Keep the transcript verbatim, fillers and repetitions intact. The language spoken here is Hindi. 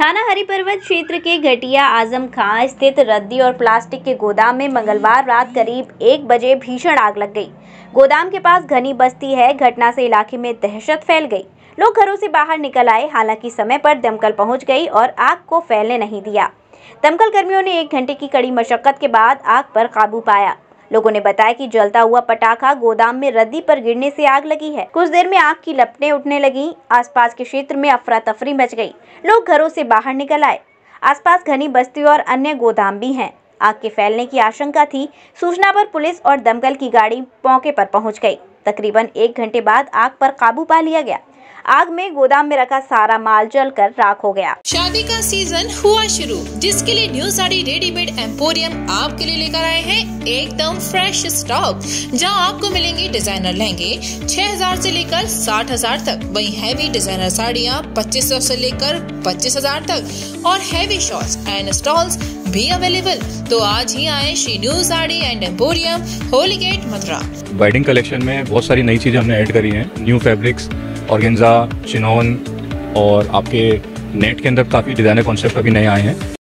थाना हरिपर्वत क्षेत्र के घटिया आजम खां स्थित रद्दी और प्लास्टिक के गोदाम में मंगलवार रात करीब एक बजे भीषण आग लग गई। गोदाम के पास घनी बस्ती है। घटना से इलाके में दहशत फैल गई। लोग घरों से बाहर निकल आए, हालांकि समय पर दमकल पहुंच गई और आग को फैलने नहीं दिया। दमकल कर्मियों ने एक घंटे की कड़ी मशक्कत के बाद आग पर काबू पाया। लोगों ने बताया कि जलता हुआ पटाखा गोदाम में रद्दी पर गिरने से आग लगी है। कुछ देर में आग की लपटें उठने लगीं। आसपास के क्षेत्र में अफरा तफरी मच गई। लोग घरों से बाहर निकल आए। आसपास घनी बस्ती और अन्य गोदाम भी हैं। आग के फैलने की आशंका थी। सूचना पर पुलिस और दमकल की गाड़ी मौके पर पहुंच गई। तकरीबन एक घंटे बाद आग पर काबू पा लिया गया। आग में गोदाम में रखा सारा माल जलकर राख हो गया। शादी का सीजन हुआ शुरू, जिसके लिए न्यू साड़ी रेडीमेड एम्पोरियम आपके लिए लेकर आए हैं एकदम फ्रेश स्टॉक, जहां आपको मिलेंगे डिजाइनर लहंगे छह हज़ार से लेकर साठ हज़ार तक, वहीं हैवी डिजाइनर साड़ियां पच्चीस सौ से लेकर पच्चीस हज़ार तक और हैवी शॉर्ट्स एंड स्टॉल्स भी अवेलेबल। तो आज ही आए Shri new sari and emporium, Holi gate, Mathura. Wedding collection में बहुत सारी नई चीजें हमने ऐड करी हैं। न्यू फैब्रिक्स, ऑर्गेन्जा, चिनॉन और आपके नेट के अंदर काफी डिजाइनर कॉन्सेप्ट अभी नए आए हैं।